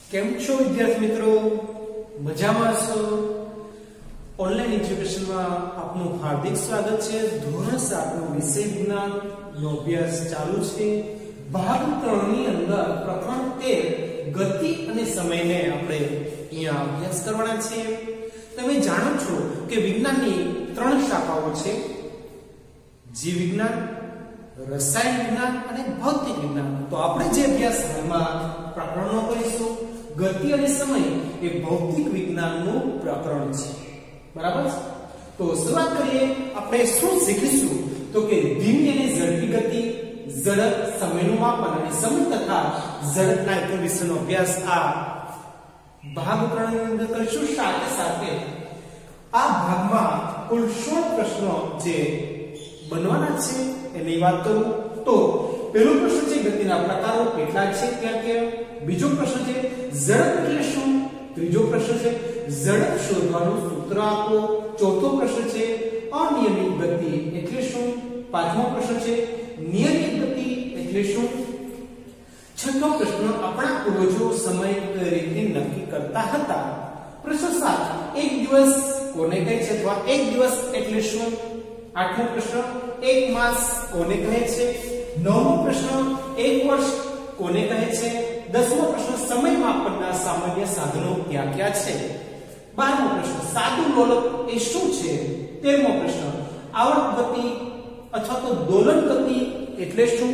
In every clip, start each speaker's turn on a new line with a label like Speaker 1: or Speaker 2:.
Speaker 1: કેમ છો વિદ્યાર્થી મિત્રો? મજામાં છો? ઓનલાઈન એજ્યુકેશનમાં આપનું હાર્દિક સ્વાગત છે. ધોરણ 7 નો વિષય વિજ્ઞાન નો અભ્યાસ ચાલુ છે. ભાગ 3 ની અંદર પ્રકરણ 13 ગતિ અને સમયને આપણે અહીંયા અભ્યાસ કરવાના છે. તમે જાણો છો કે વિજ્ઞાનની 3 શાખાઓ છે: જીવ વિજ્ઞાન, રસાયણ વિજ્ઞાન અને ભૌતિક વિજ્ઞાન. તો આપણે જે અભ્યાસક્રમમાં પ્રકરણો કરીશું, ગતિ અને સમય એ ભૌતિક વિજ્ઞાનનું પ્રકરણ છે. બરાબર છે? તો શરૂઆત કરીએ. આપણે શું શીખીશું તો કે ધીમી અને ઝડપી ગતિ, ઝડપ, સમયનું માપન અને સમય તથા ઝડપના એક વિષયનો અભ્યાસ આ ભાગ 3 ની અંદર કરીશું. સાથે સાથે આ ભાગમાં કુલ 16 પ્રશ્નો જે બનવાના છે એની વાત કરું તો પહેલો પ્રશ્ન છે ગતિના પ્રકારો કેટલા છે ક્યાં ક્યાં. બીજો પ્રશ્ન છે ઝડપ એટલે શું. ત્રીજો પ્રશ્ન છે ઝડપ શોધવાનું સૂત્ર આપો. ચોથો પ્રશ્ન છે અનિયમિત ગતિ એટલે શું. પાંચમો પ્રશ્ન છે નિયમિત ગતિ એટલે શું. છઠ્ઠો પ્રશ્ન આપણા પૂર્વજો સમય કઈ રીતે નક્કી કરતા હતા. પ્રશ્ન 7 એક દિવસ કોને કહે છે અથવા એક દિવસ એટલે શું. આઠમો પ્રશ્ન એક માસ કોને કહે છે. નવમો પ્રશ્ન એક વર્ષ કોને કહે છે. દસમો પ્રશ્ન સમય માપનના સામાન્ય સાધનો કયા કયા છે. 12મો પ્રશ્ન સાદું લોલક એ શું છે. 13મો પ્રશ્ન આવર્ત ગતિ અથવા તો દોલન ગતિ એટલે શું.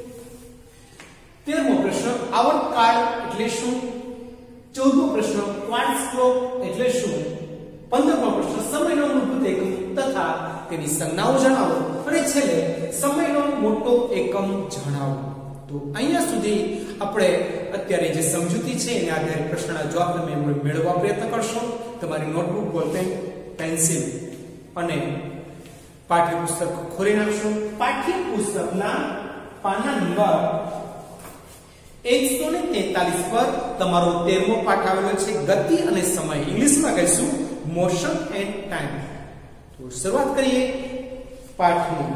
Speaker 1: 13મો પ્રશ્ન આવર્ત કાળ એટલે શું. 14મો પ્રશ્ન ક્વાર્ટઝ ક્લોક એટલે શું. 15મો પ્રશ્ન સમયનો મૂળભૂત એકમ તથા તેની સંજ્ઞાઓ જણાવો. અને છેલ્લે સમયનો મોટો એકમ જણાવો. તો અહીંયા સુધી આપણે અત્યારે જે સમજૂતી છે એના આધારે પ્રશ્નના જવાબ તમે મેળવવા પ્રયત્ન કરશો. તમારી નોટબુક, બોલપેન, પેન્સિલ અને પાઠ્યપુસ્તક ખોલી નાખશો. પાઠ્યપુસ્તકના પાના નંબર 143 પર તમારો 13મો પાઠ આવેલો છે ગતિ અને સમય. ઇંગ્લિશમાં કહીશું મોશન એન્ડ ટાઈમ. તો શરૂઆત કરીએ પાઠની.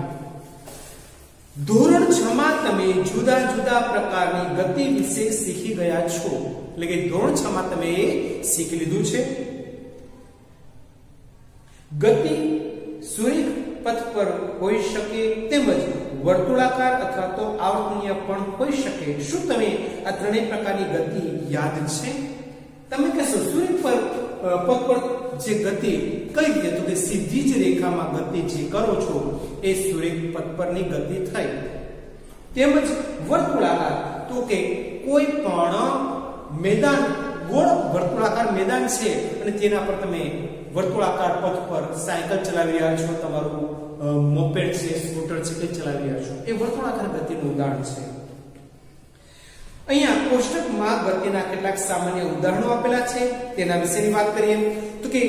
Speaker 1: ધોરણ 6 માં તમે જુદા જુદા પ્રકારની ગતિ વિશે શીખી ગયા છો. એટલે કે ધોરણ 6 માં તમે એ શીખી લીધું છે. ગતિ સુરેખ પથ પર હોઈ શકે તેમજ વર્તુળાકાર અથવા તો આવર્તનીય પણ હોઈ શકે. શું તમે આ ત્રણેય પ્રકારની ગતિ યાદ છે? તમે કહેશો સુરેખ પર પથ પર જે ગતિ કઈ રીતે, તો કે સીધી જ રેખામાં ગતિ જે કરો છો એ સુરેખ પથ પરની ગતિ થઈ. તેમજ વર્તુળાકાર તો કે કોઈ પણ મેદાન, ગોળ વર્તુળાકાર મેદાન છે અને તેના પર તમે વર્તુળાકાર પથ પર સાયકલ ચલાવી રહ્યા છો, તમારું મોપેડ છે, સ્કૂટર છે કે ચલાવી રહ્યા છો, એ વર્તુળાકાર ગતિનું ઉદાહરણ છે. અહીંયા કોષ્ટકમાં ગતિના કેટલાક સામાન્ય ઉદાહરણો આપેલા છે, તેના વિશેની વાત કરીએ તો કે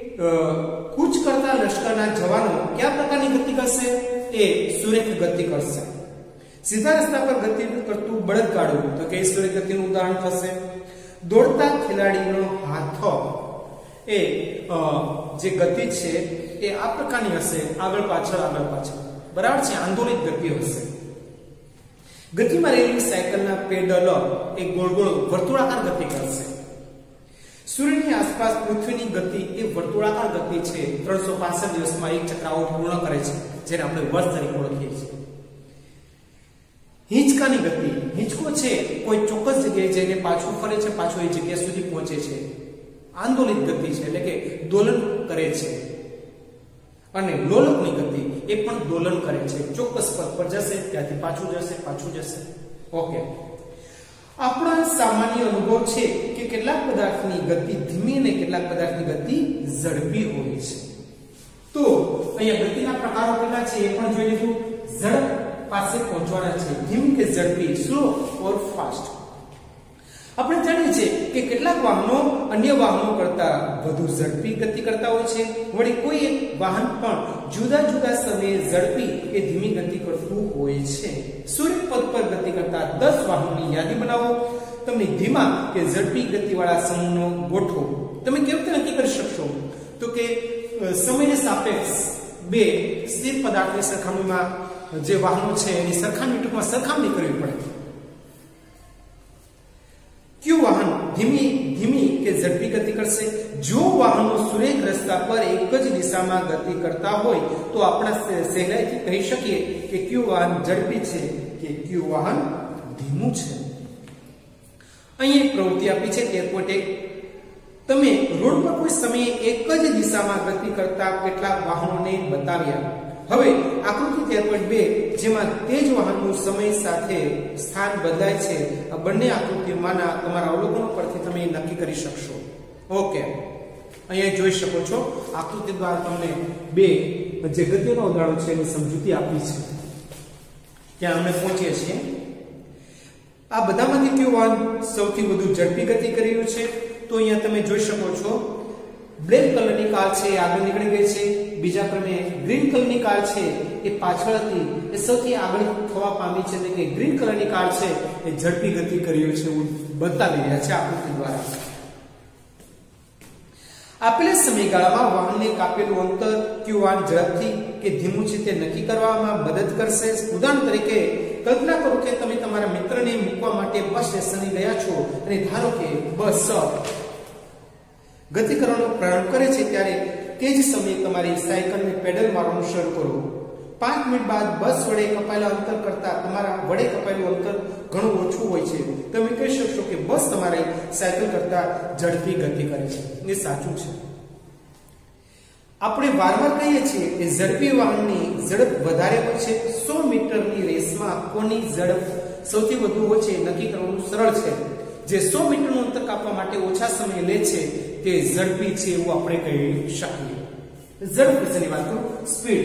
Speaker 1: કૂચ કરતા લશ્કરના જવાનો કયા પ્રકારની ગતિ કરશે? એ સુરેખ ગતિ કરશે. સીધા રસ્તા પર ગતિ કરતું બળદગાડું તો કે સુરેખ ગતિનું ઉદાહરણ થશે. દોડતા ખેલાડીનો હાથ એ જે ગતિ છે એ આ પ્રકારની હશે, આગળ પાછળ આગળ પાછળ. બરાબર છે? આંદોલિત ગતિ હશે. ગતિમાં રહેલી સાયકલના પેડલ એ ગોળ ગોળ વર્તુળાકાર ગતિ કરશે. સૂર્યની આસપાસ પૃથ્વીની ગતિ એ વર્તુળાકાર ગતિ છે. 365 દિવસમાં એક ચક્રાઓ પૂર્ણ કરે છે, જેને આપણે વર્ષ તરીકે ઓળખીએ છીએ. હિંચકાની ગતિ, હિંચકો છે કોઈ ચોક્કસ જગ્યાએ જઈને પાછું ફરે છે, પાછું એ જગ્યા સુધી પહોંચે છે. આંદોલિત ગતિ છે એટલે કે દોલન કરે છે. અને લોલકની ગતિ એ પણ દોલન કરે છે, ચોક્કસ પથ પર જશે, ત્યાંથી પાછું જશે, પાછું જશે. ઓકે, આપણા સામાન્ય અનુભવ છે કે કેટલાક પદાર્થની ગતિ ધીમી અને કેટલાક પદાર્થની ગતિ ઝડપી હોય છે. તો અહીંયા ગતિના પ્રકારો કેટલા છે એ પણ જોઈ લીધું. ઝડપ પાસે પહોંચવાના છે, ધીમી કે ઝડપી, સ્લો ઓર ફાસ્ટ. આપણે જાણીએ છીએ કે કેટલાક વાહનો અન્ય વાહનો કરતા વધુ ઝડપી ગતિ કરતા હોય છે. વળી કોઈ એક વાહન પણ જુદા જુદા સમયે ઝડપી કે ધીમી ગતિ કરતું હોય છે. સૂર્ય પથ પર ગતિ કરતા 10 વાહનોની યાદી બનાવો. તમે ધીમા કે ઝડપી ગતિવાળા સમૂહનો ગોઠવો. તમે કેવી રીતે નક્કી કરી શકશો? તો કે સમયને સાપેક્ષ બે સ્થિર પદાર્થની સરખામણીમાં જે વાહનો છે એની સરખામણી ટૂંકમાં સરખામણી કરવી પડે. કયું વાહન ધીમી ધીમી કે ઝડપી ગતિ કરશે? જો વાહનો સુરેખ રસ્તા પર એક જ દિશામાં ગતિ કરતા હોય તો આપણે સહેલાઈથી કહી શકીએ કે કયું વાહન ઝડપી છે કે કયું વાહન ધીમું છે. અહીં એક પ્રવૃત્તિ આપી છે 13.1. તમે રોડ પર કોઈ સમયે એક જ દિશામાં ગતિ કરતા કેટલાક વાહનોને બતાવ્યા. હવે આકૃતિ 13.2 જેમાં તે જ વાહનનું સમય સાથે સ્થાન બદલાય છે, આ બંને આકૃતિમાંના તમારા અવલોકનો પરથી તમે નક્કી કરી શકશો. ઓકે, અહીંયા જોઈ શકો છો આકૃતિ દ્વારા તમને બે જે ગતિનો ઉદાહરણો છે એની સમજૂતી આપી છે. ત્યાં અમે પહોંચીએ છીએ. આ બધામાંથી કયું વાહન સૌથી વધુ ઝડપી ગતિ કરી રહ્યું છે? તો અહીંયા તમે જોઈ શકો છો બ્લેક કલરની કાર છે એ આગળ નીકળી ગઈ છે. બીજા ક્રમે ગ્રીન કલરની કાર છે એ પાછળ હતી, એ સૌથી આગળ થવા પામી છે. એટલે કે ગ્રીન કલરની કાર છે એ ઝડપી ગતિ કરી રહી છે એવું બતાવી રહ્યા છે આકૃતિ દ્વારા. આપેલા સમયગાળામાં વાહનને કાપેલું અંતર કયું વાહન ઝડપથી કે ધીમું છે તે નક્કી કરવામાં મદદ કરશે. ઉદાહરણ તરીકે કલ્પના કરો કે તમે તમારા મિત્રને મૂકવા માટે બસ સ્ટેશને ગયા છો અને ધારો કે બસ ગતિ કરવાનો પ્રારંભ કરે છે, ત્યારે તે જ સમયે તમારી સાયકલને પેડલ મારવાનું શરૂ કરો. 5 મિનિટ બાદ બસ વડે કપાયેલા અંતર કરતા તમારા વડે કપાયેલું અંતર ઘણું ઓછું હોય છે. તમે કહી શકશો કે બસ તમારી સાયકલ કરતા ઝડપી ગતિ કરે છે. એ સાચું છે. આપણે વારંવાર કહીએ છીએ કે ઝડપી વાહનની ઝડપ વધારે હોય છે. 100 મીટરની રેસમાં કોની ઝડપ સૌથી વધુ હોય છે નક્કી કરવાનું સરળ છે. જે 100 મીટરનું અંતર કાપવા માટે ઓછા સમય લે છે તે ઝડપી છે એવું આપણે કહી શકીએ. ઝડપ વિશેની વાત કરું, સ્પીડ,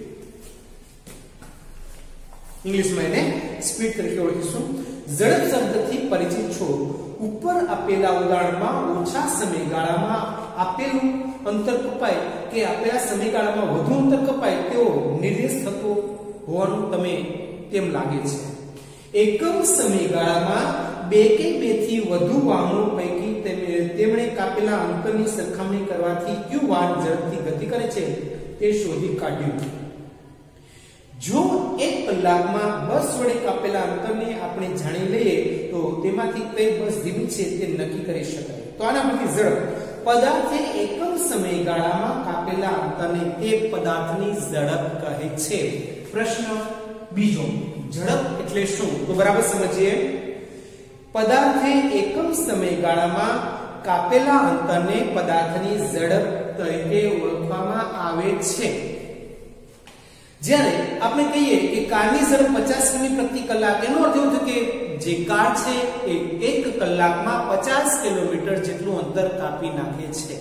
Speaker 1: ઇંગ્લિશમાં એને સ્પીડ તરીકે ઓળખીશું. ઝડપ શબ્દથી પરિચિત છો. ઉપર આપેલા ઉદાહરણમાં ઓછા સમયગાળામાં આપેલું અંતર કપાય કે આપેલા સમયગાળામાં વધુ અંતર કપાય તેવો નિર્દેશ થતો હોવાનું તમે તેમ લાગે છે. એકમ સમયગાળામાં બે કે બેથી વધુ વાહનો પૈકી તેમણે કાપેલા અંતરની સરખામણી કરવાથી કયું વાહન ઝડપથી ગતિ કરે છે તે શોધી કાઢ્યું. જો 1 કલાકમાં બસ વડે કાપેલા અંતરને આપણે જાણી લઈએ તો તેમાંથી કઈ બસ ધીમી છે તે નક્કી કરી શકાય. તો આના પરથી ઝડપ, પદાર્થે એકમ સમયગાળામાં કાપેલા અંતરને તે પદાર્થની ઝડપ કહે છે. પ્રશ્ન બીજો, ઝડપ એટલે શું? તો બરાબર સમજીએ. પદાર્થે એકમ સમયગાળામાં કાપેલા અંતરને પદાર્થની ઝડપ તરીકે ઓળખવામાં આવે છે. જ્યારે આપણે કહીએ કે કારની ઝડપ 50 કિમી પ્રતિ કલાક, એનો અર્થ એવો થયો કે જે કાર છે એ 1 કલાકમાં 50 કિલોમીટર જેટલું અંતર કાપી નાખે છે.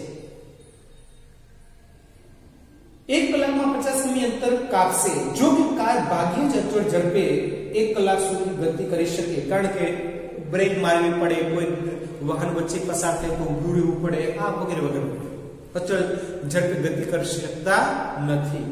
Speaker 1: 1 કલાકમાં 50 કિમી અંતર કાપશે. જો કે કાર ભાગ્યે જ અચળ ઝડપે 1 કલાક સુધી ગતિ કરી શકે, કારણ કે બ્રેક મારવી પડે, કોઈ વાહન વચ્ચે પસાર થાય તો ઊભું રહેવું પડે, આ વગેરે વગેરે. અચળ ઝડપે ગતિ કરી શકતા નથી.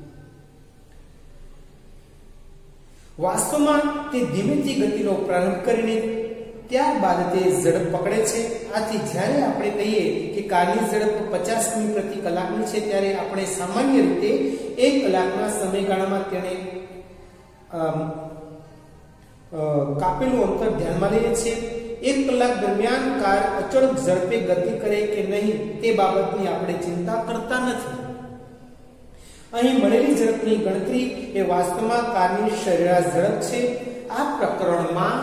Speaker 1: વાસ્તવમાં તે ધીમેથી ગતિનો પ્રારંભ કરીને ત્યારબાદ તે ઝડપ પકડે છે. આથી જ્યારે આપણે કહીએ કે કારની ઝડપ 50 કિમી પ્રતિ કલાકની છે, ત્યારે આપણે સામાન્ય રીતે 1 કલાકના સમયગાળામાં તેને કાપેલું અંતર ધ્યાનમાં લઈએ છીએ. 1 કલાક દરમિયાન કાર અચળ ઝડપે ગતિ કરે કે નહીં તે બાબતની આપણે ચિંતા કરતા નથી. અહીં મળેલી ઝડપની ગણતરી એ વાસ્તવમાં કારની સરેરાશ ઝડપ છે. આ પ્રકરણમાં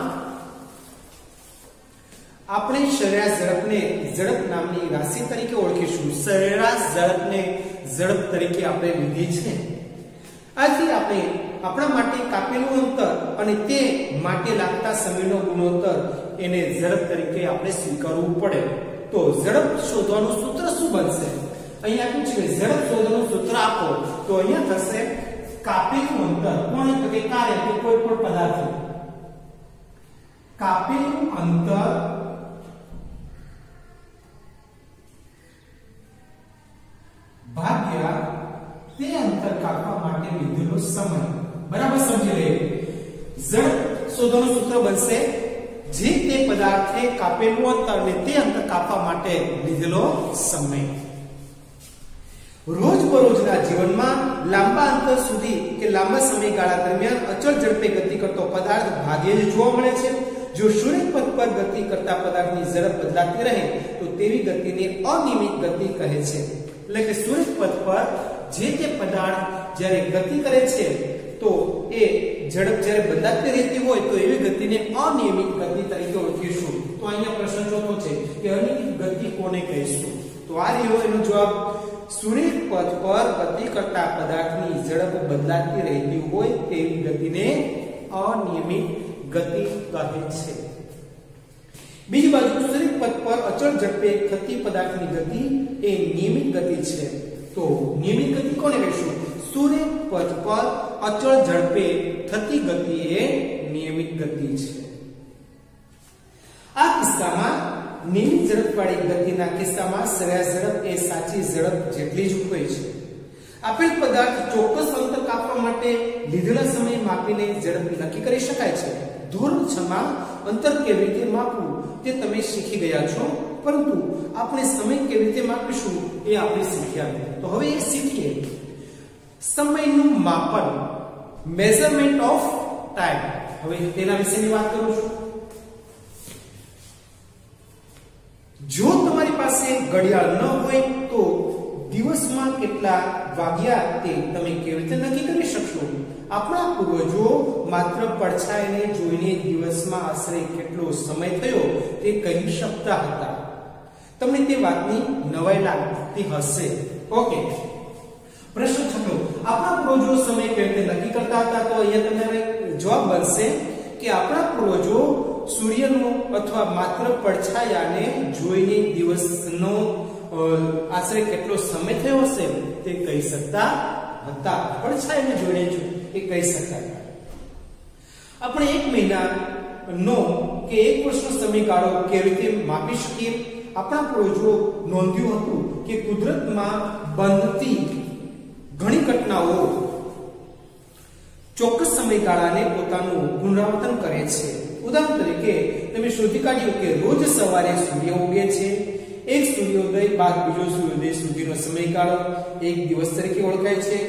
Speaker 1: આપણે સરેરાશ ઝડપને ઝડપ નામની રાશિ તરીકે ઓળખીશું. સરેરાશ ઝડપને ઝડપ તરીકે આપણે લીધી છે. આથી આપણે આપણા માટે કાપેલું અંતર અને તે માટે લાગતા સમયનો ગુણોત્તર એને ઝડપ તરીકે આપણે સ્વીકારવું પડે. તો ઝડપ શોધવાનું સૂત્ર શું બનશે? અહીંયા આપ્યું છે કે ઝડપ શોધવાનું સૂત્ર આપો તો અહીંયા થશે કાપેલું અંતર, કોણ તો કે કાર એટલે કોઈ પણ પદાર્થ, કાપેલું અંતર ભાગ્યા તે અંતર કાપવા માટે લીધેલો સમય. બરાબર સમજી લે. ઝડપ શોધવાનું સૂત્ર બનશે જે તે પદાર્થે કાપેલું અંતર અને તે અંતર કાપવા માટે લીધેલો સમય. રોજબરોજના જીવનમાં લાંબા અંતર સુધી કે લાંબા સમયગાળા દરમિયાન અચળ ઝડપે ગતિ કરતો પદાર્થ ભાગ્યે જ જોવા મળે છે. જો સૂર્યપથ પર ગતિ કરતા પદાર્થની ઝડપ બદલાતી રહે તો તેવી ગતિને અનિયમિત ગતિ કહે છે। એટલે કે સૂર્યપથ પર જે પદાર્થ જ્યારે ગતિ કરે છે તો એ ઝડપ જ્યારે બદલાતી રહેતી હોય તો એવી ગતિને અનિયમિત ગતિ તરીકે ઓળખીશું। તો અહીંયા પ્રશ્ન ચોથો છે કે અનિયમિત ગતિ કોને કહીશું? તો આ રહ્યો એનો જવાબ। સૂર્યપથ પર ગતિ કરતા પદાર્થની ઝડપ બદલાતી રહેતી હોય તેવી ગતિને અનિયમિત ગતિ કહે છે। બીજી બાજુ સૂર્યપથ પર અચળ ઝડપે થતી પદાર્થની ગતિ એ નિયમિત ગતિ છે। તો નિયમિત ગતિ કોને કહીશું? સૂર્યપથ પર અચળ ઝડપે થતી ગતિ એ નિયમિત ગતિ છે। આ કિસ્સામાં નિયમિત ઝડપવાળી ગતિના કિસ્સામાં સરેરાશ ઝડપ એ સાચી ઝડપ જેટલી જ હોય છે। આપેલ પદાર્થ ચોક્કસ અંતર કાપવા માટે લીધેલા સમય માપીને ઝડપ નક્કી કરી શકાય છે। ધોરણ 6 માં અંતર કેવી રીતે માપવું તે તમે શીખી ગયા છો, પરંતુ આપણે સમય કેવી રીતે માપીશું એ આપણે શીખ્યા। તો હવે એ શીખીએ। સમયનું માપન, મેઝરમેન્ટ ઓફ ટાઈમ, હવે તેના વિશેની વાત કરું છું। જો તમારી પાસે ઘડિયાળ ન હોય તો દિવસમાં કેટલા વાગ્યા તે તમે કેવી રીતે નક્કી કરી શકશો? આપણા પૂર્વજો માત્ર પડછાઈને જોઈને દિવસમાં આશરે કેટલો સમય થયો તે કહી શકતા હતા। તમને તે વાતની નવાઈ લાગતી હશે। ઓકે, પ્રશ્ન છઠ્ઠો, આપણા પૂર્વજો સમય કેવી રીતે નક્કી કરતા હતા? તો અહીંયા તમારે જવાબ બનશે કે આપણા પૂર્વજો સૂર્યનો અથવા માત્ર પડછાયાને જોઈને દિવસનો આશરે કેટલો સમય થયો હશે તે કહી શકતા હતા। પડછાયાને જોઈને એ કહી શકતા હતા। આપણે એક મહિનાનો કે એક વર્ષનો સમયગાળો કેવી રીતે માપી શકીએ? આપણા પૂર્વજો નોંધ્યું હતું કે કુદરતમાં બનતી ઘણી ઘટનાઓ ચોક્કસ સમયગાળાને પોતાનું પુનરાવર્તન કરે છે। ઉદાહરણ તરીકે તમે શોધી કાઢ્યું કે રોજ સવારે સૂર્ય ઉગે છે। એક સૂર્યોદય બાદ બીજો સૂર્યોદય સુધીનો સમયગાળો એક દિવસ તરીકે ઓળખાય છે।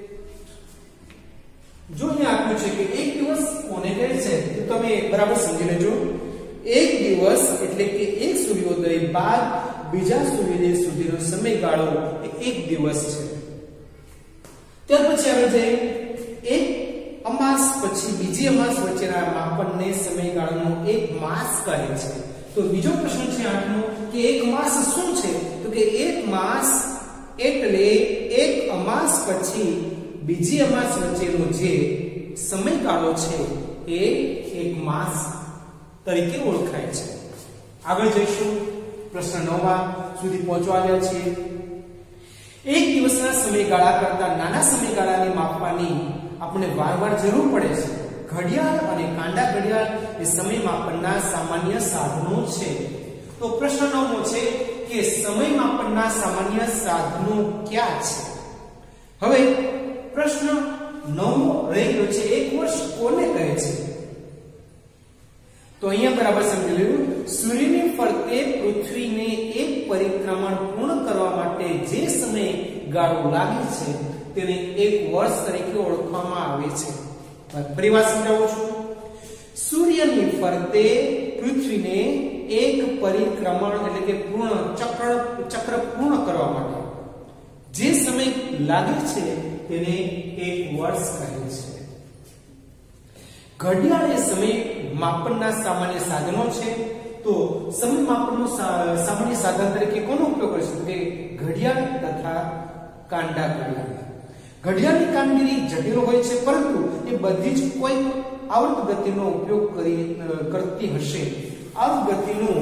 Speaker 1: જો અહીંયા આપ્યું છે કે એક દિવસ કોને કહે છે તો તમે બરાબર સમજી લેજો। એક દિવસ એટલે કે એક સૂર્યોદય બાદ બીજા સૂર્યોદય સુધીનો સમયગાળો એ એક દિવસ છે। ત્યાર પછી આવે છે એક અમાસ પછી બીજી અમાસ વચ્ચેના માપનને સમયગાળાનો એક માસ કહે છે। તો બીજો પ્રશ્ન છે 8મો કે એક માસ શું છે? તો કે એક માસ એટલે એક અમાસ પછી બીજી અમાસ વચ્ચેનો જે સમયગાળો છે એ એક માસ તરીકે ઓળખાય છે। આગળ જઈશું, પ્રશ્ન 9 સુધી પહોંચવા આવ્યા છીએ। એક દિવસના સમયગાળા કરતા નાના સમયગાળાને માપવાની આપણે વારંવાર જરૂર પડે છે। ઘડિયાળ અને કાંડા ઘડિયાળ એ સમય માપનના સામાન્ય સાધનો છે। તો પ્રશ્ન 9મો છે કે સમય માપનના સામાન્ય સાધનો ક્યાં છે? હવે પ્રશ્ન 9મો રહેલો છે એક વર્ષ કોને કહે છે? તો અહીંયા બરાબર સમજી લેવું। સૂર્યની ફરતે પૃથ્વીને એક પરિક્રમણ પૂર્ણ કરવા માટે જે સમય ગાળો લાગે છે તેને એક વર્ષ તરીકે ઓળખવામાં આવે છે। ફરીવાર સમજાવું છું। સૂર્યની ફરતે પૃથ્વીને એક પરિક્રમણ એટલે કે પૂર્ણ ચક્ર પૂર્ણ કરવા માટે જે સમય લાગે છે તેને એક વર્ષ કહે છે। ઘડિયાળ એ સમય માપનના સામાન્ય સાધનો છે। તો સમય માપનનો સામાન્ય સાધન તરીકે કોનો ઉપયોગ કરીશું? કે ઘડિયાળ તથા કાંડા ઘડિયાળ। ઘડિયાળની કામગીરી જટિલ હોય છે, પરંતુ એ બધી જ કોઈ આવર્ત ગતિનો ઉપયોગ કરતી હશે। આવર્ત ગતિનું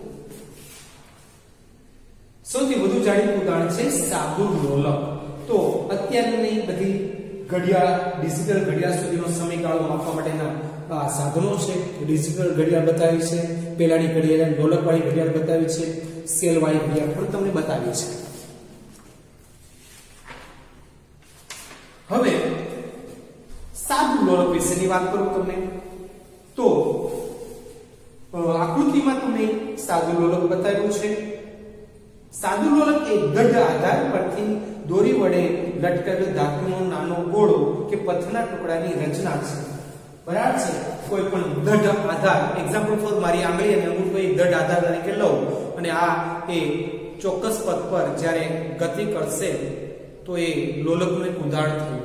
Speaker 1: સૌથી વધુ જાણીતું ઉદાહરણ છે સાદું લોલક। તો અત્યારની બધી ઘડિયાળ ડિજિટલ ઘડિયાળ સુધીનો સમયગાળો માપવા માટેના સાધનો છે। ડિજિટલ ઘડિયાળ બતાવી છે, પેલાની ઘડિયાળ ઢોલકવાળી ઘડિયાળ બતાવી છે, સેલવાળી ઘડિયાળ પણ તમને બતાવી છે। હવે સાદું લોલક વિશેની વાત કરું તમને તો આકૃતિમાં તમને સાદું લોલક બતાવ્યું છે। સાદું લોલક એ દઢ આધાર પરથી દોરી વડે લટકાવેલ ધાતુનો નાનો ગોળો કે પથ્થરના ટુકડાની રચના છે। બરાબર છે। કોઈ પણ દઢ આધાર, એક્ઝામ્પલ ફોર મારી આંગળી અને અંગૂઠો એક દઢ આધાર તરીકે લઉં અને આ એ ચોક્કસ પથ પર જ્યારે ગતિ કરશે તો એ લોલકનું એક ઉદાહરણ થયું.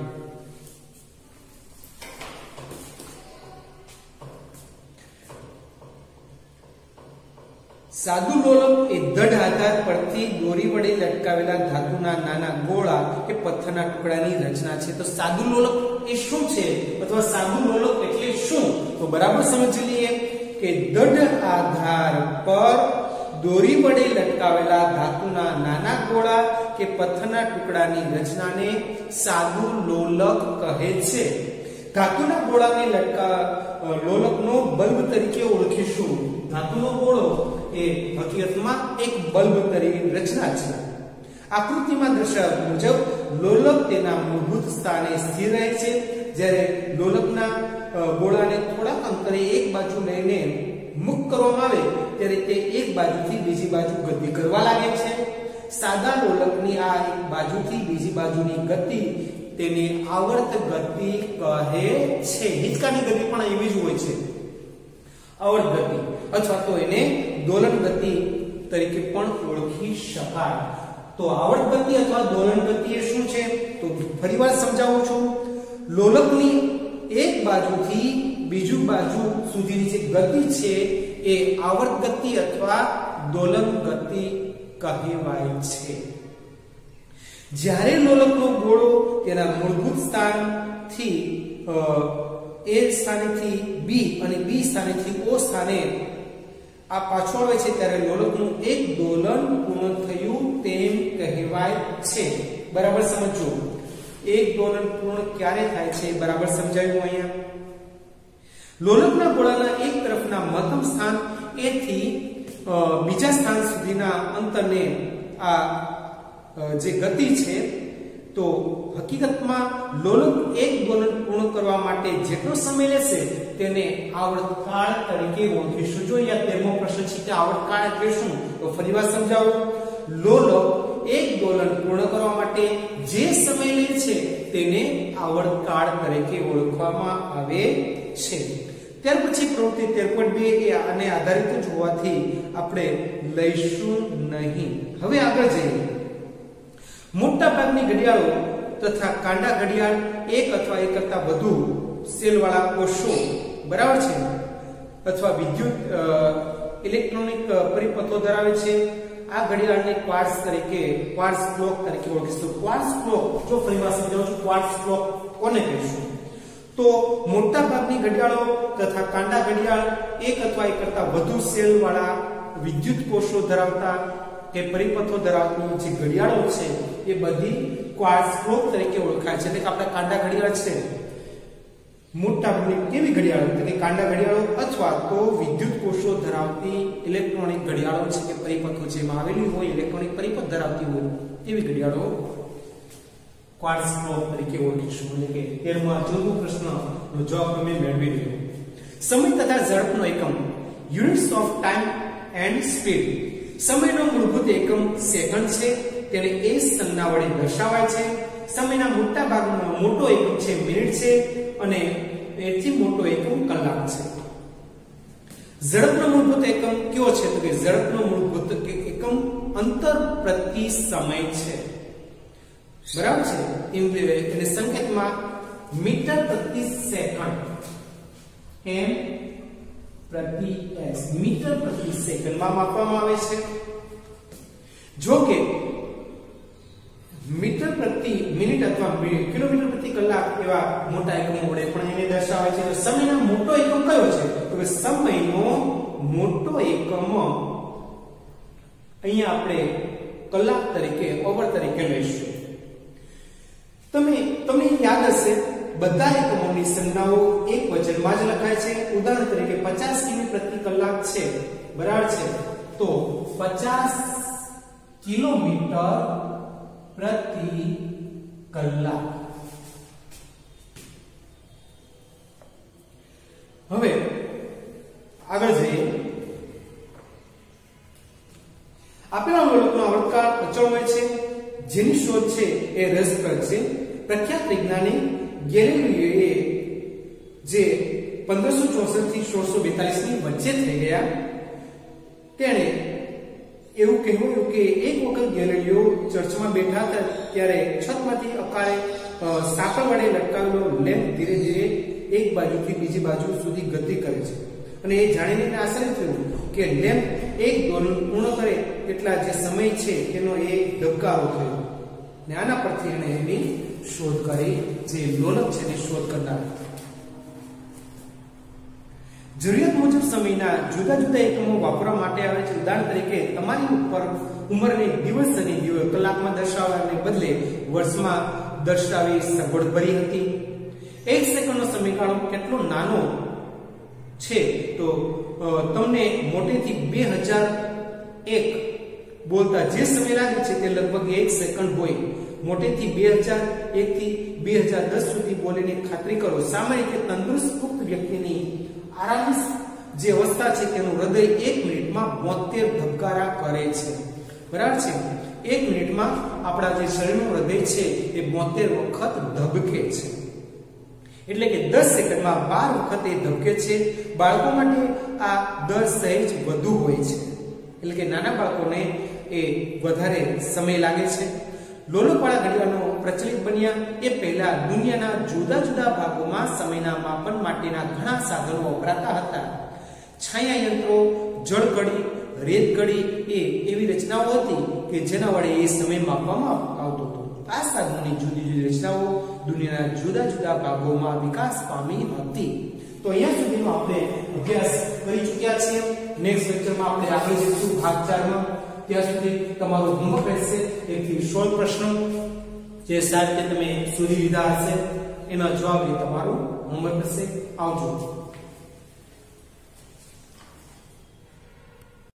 Speaker 1: સાદું લોલક એ દઢ આધાર પરથી દોરી વડે લટકાવેલા ધાતુના નાના ગોળા કે પથ્થરના ટુકડાની રચના છે. તો સાદું લોલક એ શું છે અથવા સાદું લોલક એટલે શું? તો બરાબર સમજી લઈએ કે દઢ આધાર પર દોરી વડે લટકાવેલા ધાતુના નાના ગોળા કે પથ્થરના ટુકડાની રચનાને સાદું લોલક કહે છે. ધાતુના ગોળાને લોલકનો બલ્બ તરીકે ઓળખીશું. ધાતુનો ગોળો એ હકીકતમાં એક બલ્બ તરીકે રચના છે. આકૃતિમાં દર્શાવ્યા મુજબ લોલક તેના મૂળભૂત સ્થાને સ્થિર રહે છે. જ્યારે લોલકના ગોળાને થોડા અંતરે એક બાજુ લઈને મુક્ત કરવામાં આવે ત્યારે તે એક બાજુથી બીજી બાજુ ગતિ કરવા લાગે છે. સાદા લોલકની આ એક બાજુથી બીજી બાજુની ગતિ તેને આવર્ત ગતિ કહે છે. હિંચકાની ગતિ પણ એવી જ હોય છે, આવર્ત ગતિ, અથવા તો એને દોલન ગતિ તરીકે પણ ઓળખી શકાય. તો આવર્ત ગતિ અથવા દોલન ગતિ એ શું છે? તો ફરીવાર સમજાવું છું. લોલકની એક બાજુથી બીજી બાજુ સુધીની જે ગતિ છે એ આવર્ત ગતિ અથવા દોલન ગતિ કહેવાય છે. જ્યારે લોલકનો ગોળો તેના મૂળભૂત સ્થાનથી A સ્થાનેથી B અને B સ્થાનેથી O સ્થાને આ પાછો આવે છે ત્યારે લોલકનું એક દોલન પૂર્ણ થયું તેમ કહેવાય છે. બરાબર સમજો. એક દોલન પૂર્ણ ક્યારે થાય છે બરાબર સમજાયું અહીંયા. લોલકના ગોળાના એક તરફના મહત્તમ સ્થાન A થી બીજા સ્થાન સુધીના અંતરને આ જે ગતિ છે, તો હકીકતમાં લોલક એક દોલન પૂર્ણ કરવા માટે જેટલો સમય લેશે તેને આવર્તકાળ તરીકે ઓળખીશું. જો અહીંયા 13મો પ્રશ્ન છે કે આવર્તકાળ એટલે શું? તો ફરીવાર સમજાવું. લોલક એક દોલન પૂર્ણ કરવા માટે જે સમય લે છે તેને આવર્તકાળ તરીકે ઓળખવામાં આવે છે. ત્યાર પછી પ્રવૃત્તિ 13.2 એ આને આધારિત જ હોવાથી આપણે લઈશું નહીં. હવે આગળ જઈએ. મોટા ભાગની ઘડિયાળો તથા કાંડા ઘડિયાળ એક અથવા એક કરતા વધુ સેલ વાળા કોષો, બરાબર છે, અથવા વિદ્યુત ઇલેક્ટ્રોનિક પરિપથો ધરાવે છે. આ ઘડિયાળને ક્વાર્ટઝ ક્લોક તરીકે ઓળખીશું. ક્વાર્ટઝ ક્લોક, જો ફરીવાર સમજાવું છું, ક્વાર્ટઝ ક્લોક કોને કહીશું? તો મોટા ભાગની ઘડિયાળો તથા કાંડા ઘડિયાળ એક અથવા એક કરતા વધુ સેલ વાળા વિદ્યુત કોષો ધરાવતા કે પરિપથો ધરાવતી જે ઘડિયાળો છે એ બધી ક્વાર્ટઝ ક્લોક તરીકે ઓળખાય છે. એટલે કે આપણા કાંડા ઘડિયાળ છે, મોટા ભાગની કેવી ઘડિયાળો? એટલે કે કાંડા ઘડિયાળો અથવા તો વિદ્યુત કોષો ધરાવતી ઇલેક્ટ્રોનિક ઘડિયાળો છે કે પરિપથો જેમાં આવેલી હોય, ઇલેક્ટ્રોનિક પરિપથ ધરાવતી હોય તેવી ઘડિયાળો ક્વાર્ટઝ ક્લોક તરીકે ઓળખીશું. એટલે કે 13મા ચોથો પ્રશ્નનો જવાબ તમે મેળવી લીધો. સમય તથા ઝડપનો એકમ, units of time and speed. સમયનો મૂળભૂત એકમ સેકન્ડ છે, તેને એ સંજ્ઞા વડે દર્શાવાય છે. સમયના મોટા ભાગનો મોટો એકમ છે મિનિટ છે અને એથી મોટો એકમ કલાક છે. ઝડપનો મૂળભૂત એકમ કયો છે? તો કે ઝડપનો મૂળભૂત એકમ અંતર પ્રતિ સમય છે. બરાબર છે. એને સંકેતમાં મીટર પ્રતિ સેકન્ડ, એમ પ્રતિ s, મીટર પ્રતિ સેકન્ડમાં માપવામાં આવે છે. જો કે મીટર પ્રતિ મિનિટ અથવા કિલોમીટર પ્રતિ કલાક એવા મોટા એકમો વડે પણ એને દર્શાવે છે. તો સમયનો મોટો એકમ કયો છે? તો કે સમયનો મોટો એકમ અહીંયા આપણે કલાક તરીકે, અવર તરીકે લઈશું. તમને યાદ હશે બધા એકમોની સંજ્ઞાઓ એક વચનમાં જ લખાય છે. ઉદાહરણ તરીકે 50 કિમી પ્રતિ કલાક છે, બરાબર છે. તો 50 કિલોમીટર પ્રતિ કલાક. હવે આગળ જઈએ. આપેલા લોલકનો આવર્તકાળ અચળ હોય છે, જેની શોધ છે એ રસપ્રદ છે. પ્રખ્યાત વૈજ્ઞાનિક ગેલિલિયોએ જે 1564 થી 1642 ની વચ્ચે થઈ ગયા. તેણે એવું કહેવાયું કે એક વખત ગેલીલિયો ચર્ચમાં બેઠા હતા ત્યારે છતમાંથી અકાળે સાંકળ વડે લટકાવેલો લેમ્પ ધીરે ધીરે એક બાજુથી બીજી બાજુ સુધી ગતિ કરે છે અને એ જાણીને એને આશ્ચર્ય થયું કે લેમ્પ એક દોલન પૂર્ણ કરે એટલા જે સમય છે એનો એ ધબકારો થયો અને આના પરથી એને એની શોધ કરી, જે લોલક છે એની શોધ કરનાર. જરૂરિયાત મુજબ સમયના જુદા જુદા એકમો વાપરવા માટે આવે છે. ઉદાહરણ તરીકે તમારી ઉંમરને દિવસ અને કલાકમાં દર્શાવવાને બદલે વર્ષમાં દર્શાવી સગવડ ભરી હતી. 1 સેકન્ડનો સમયગાળો કેટલો નાનો છે તો તમને મોટેથી 2001 બોલતા જે સમય લાગે છે તે લગભગ 1 સેકન્ડ હોય. મોટેથી 2001 થી 2010 સુધી બોલીને ખાતરી કરો. સામાન્ય રીતે તંદુરસ્ત પુખ્ત વ્યક્તિની આરામની જે અવસ્થા છે તેનું હૃદય 1 મિનિટમાં 72 ધબકારા કરે છે. બરાબર છે? 1 મિનિટમાં આપણા જે શરીરનું હૃદય છે એ 72 વખત ધબકે છે. એટલે કે 10 સેકન્ડમાં 12 વખત એ ધબકે છે. બાળકો માટે આ દર સહેજ વધુ હોય છે. એટલે કે નાના બાળકોને એ વધારે સમય લાગે છે. લોલકવાળા ઘડિયાળો પ્રચલિત બન્યા એ પહેલા દુનિયાના જુદા જુદા ભાગોમાં સમયના માપન માટેના ઘણા સાધનો વપરાતા હતા. છાયા યંત્રો, જળ ઘડી, રેત ઘડી એ એવી રચનાઓ હતી કે જેના વડે એ સમય માપવામાં આવતો હતો. આ સાધનોની જુદી જુદી રચનાઓ દુનિયાના જુદા જુદા ભાગોમાં વિકાસ પામી હતી. તો અહીંયા સુધીમાં આપણે અભ્યાસ કરી ચૂક્યા છીએ. નેક્સ્ટ લેક્ચરમાં આપણે આગળ જઈશું ભાગ 4 માં. ત્યાં સુધી તમારું હોમવર્ક રહેશે 1 થી 16 પ્રશ્નો જે સાહેબ કે તમે શોધી લીધા હશે એનો જવાબ એ તમારું હોમવર્ક હશે. આવજો.